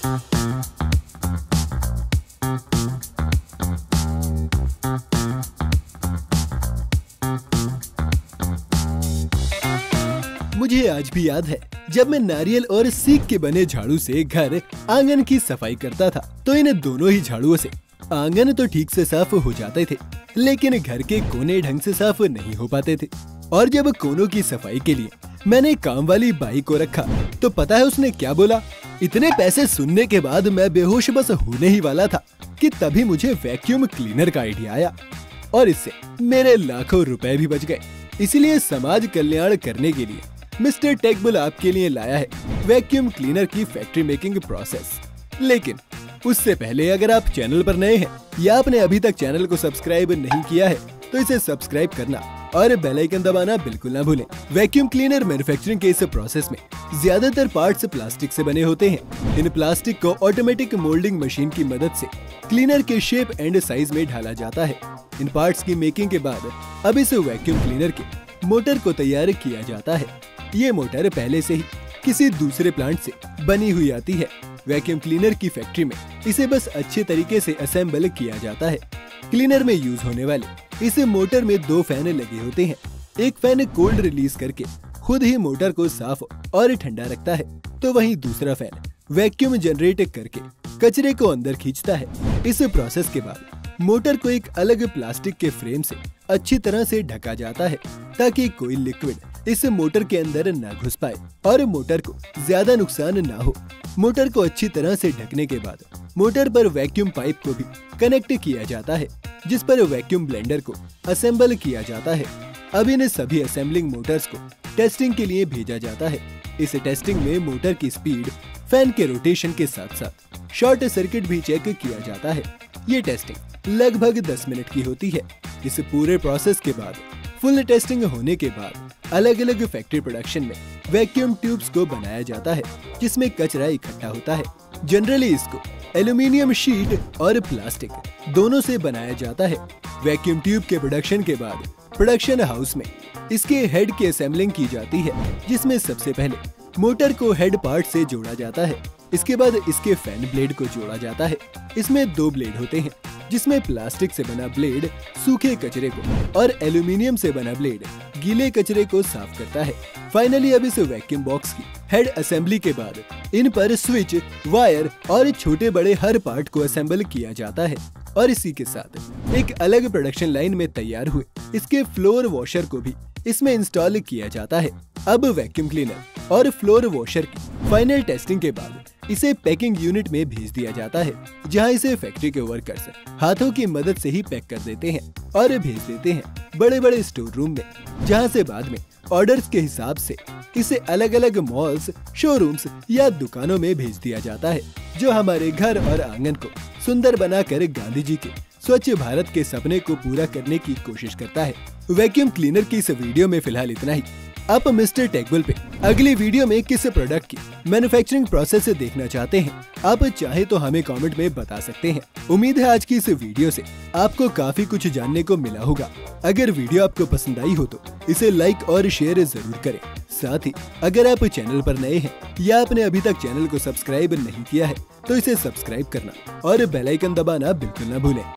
मुझे आज भी याद है जब मैं नारियल और सीक के बने झाड़ू से घर आंगन की सफाई करता था, तो इन दोनों ही झाड़ुओं से आंगन तो ठीक से साफ हो जाते थे, लेकिन घर के कोने ढंग से साफ नहीं हो पाते थे। और जब कोनों की सफाई के लिए मैंने काम वाली बाई को रखा, तो पता है उसने क्या बोला? इतने पैसे सुनने के बाद मैं बेहोश बस होने ही वाला था कि तभी मुझे वैक्यूम क्लीनर का आइडिया आया और इससे मेरे लाखों रुपए भी बच गए। इसलिए समाज कल्याण करने के लिए मिस्टर टेकबुल आपके लिए लाया है वैक्यूम क्लीनर की फैक्ट्री मेकिंग प्रोसेस। लेकिन उससे पहले अगर आप चैनल पर नए हैं या आपने अभी तक चैनल को सब्सक्राइब नहीं किया है, तो इसे सब्सक्राइब करना और बेल आइकन दबाना बिल्कुल ना भूलें। वैक्यूम क्लीनर मैन्युफैक्चरिंग के इस प्रोसेस में ज्यादातर पार्ट्स प्लास्टिक से बने होते हैं। इन प्लास्टिक को ऑटोमेटिक मोल्डिंग मशीन की मदद से क्लीनर के शेप एंड साइज में ढाला जाता है। इन पार्ट्स की मेकिंग के बाद अब इस वैक्यूम क्लीनर के मोटर को तैयार किया जाता है। ये मोटर पहले से ही किसी दूसरे प्लांट से बनी हुई आती है। वैक्यूम क्लीनर की फैक्ट्री में इसे बस अच्छे तरीके से असेंबल किया जाता है। क्लीनर में यूज होने वाले इस मोटर में 2 फैन लगे होते हैं। एक फैन कोल्ड रिलीज करके खुद ही मोटर को साफ और ठंडा रखता है, तो वहीं दूसरा फैन वैक्यूम जनरेट करके कचरे को अंदर खींचता है। इस प्रोसेस के बाद मोटर को एक अलग प्लास्टिक के फ्रेम से अच्छी तरह से ढका जाता है, ताकि कोई लिक्विड इस मोटर के अंदर न घुस पाए और मोटर को ज्यादा नुकसान न हो। मोटर को अच्छी तरह से ढकने के बाद मोटर पर वैक्यूम पाइप को भी कनेक्ट किया जाता है, जिस पर वैक्यूम ब्लेंडर को असेंबल किया जाता है। अब इन सभी असेंबलिंग मोटर्स को टेस्टिंग के लिए भेजा जाता है। इस टेस्टिंग में मोटर की स्पीड, फैन के रोटेशन के साथ साथ शॉर्ट सर्किट भी चेक किया जाता है। ये टेस्टिंग लगभग 10 मिनट की होती है। इस पूरे प्रोसेस के बाद फुल टेस्टिंग होने के बाद अलग अलग फैक्ट्री प्रोडक्शन में वैक्यूम ट्यूब्स को बनाया जाता है, जिसमें कचरा इकट्ठा होता है। जनरली इसको एल्यूमिनियम शीट और प्लास्टिक दोनों से बनाया जाता है। वैक्यूम ट्यूब के प्रोडक्शन के बाद प्रोडक्शन हाउस में इसके हेड की असेंबलिंग की जाती है, जिसमें सबसे पहले मोटर को हेड पार्ट से जोड़ा जाता है। इसके बाद इसके फैन ब्लेड को जोड़ा जाता है। इसमें 2 ब्लेड होते हैं, जिसमें प्लास्टिक से बना ब्लेड सूखे कचरे को और एल्यूमिनियम से बना ब्लेड गीले कचरे को साफ करता है। फाइनली अब इस वैक्यूम बॉक्स की हेड असेंबली के बाद इन पर स्विच, वायर और छोटे बड़े हर पार्ट को असेंबल किया जाता है और इसी के साथ एक अलग प्रोडक्शन लाइन में तैयार हुए इसके फ्लोर वॉशर को भी इसमें इंस्टॉल किया जाता है। अब वैक्यूम क्लीनर और फ्लोर वॉशर की फाइनल टेस्टिंग के बाद इसे पैकिंग यूनिट में भेज दिया जाता है, जहां इसे फैक्ट्री के वर्कर्स हाथों की मदद से ही पैक कर देते हैं और भेज देते हैं बड़े बड़े स्टोर रूम में, जहां से बाद में ऑर्डर्स के हिसाब से इसे अलग अलग मॉल्स, शोरूम्स या दुकानों में भेज दिया जाता है, जो हमारे घर और आंगन को सुंदर बनाकर गांधी जी के स्वच्छ भारत के सपने को पूरा करने की कोशिश करता है। वैक्यूम क्लीनर की इस वीडियो में फिलहाल इतना ही। आप मिस्टर टेकबुल पे अगली वीडियो में किस प्रोडक्ट की मैन्युफैक्चरिंग प्रोसेस से देखना चाहते हैं, आप चाहे तो हमें कमेंट में बता सकते हैं। उम्मीद है आज की इस वीडियो से आपको काफी कुछ जानने को मिला होगा। अगर वीडियो आपको पसंद आई हो तो इसे लाइक और शेयर जरूर करें। साथ ही अगर आप चैनल पर नए हैं या आपने अभी तक चैनल को सब्सक्राइब नहीं किया है, तो इसे सब्सक्राइब करना और बेल आइकन दबाना बिल्कुल न भूलें।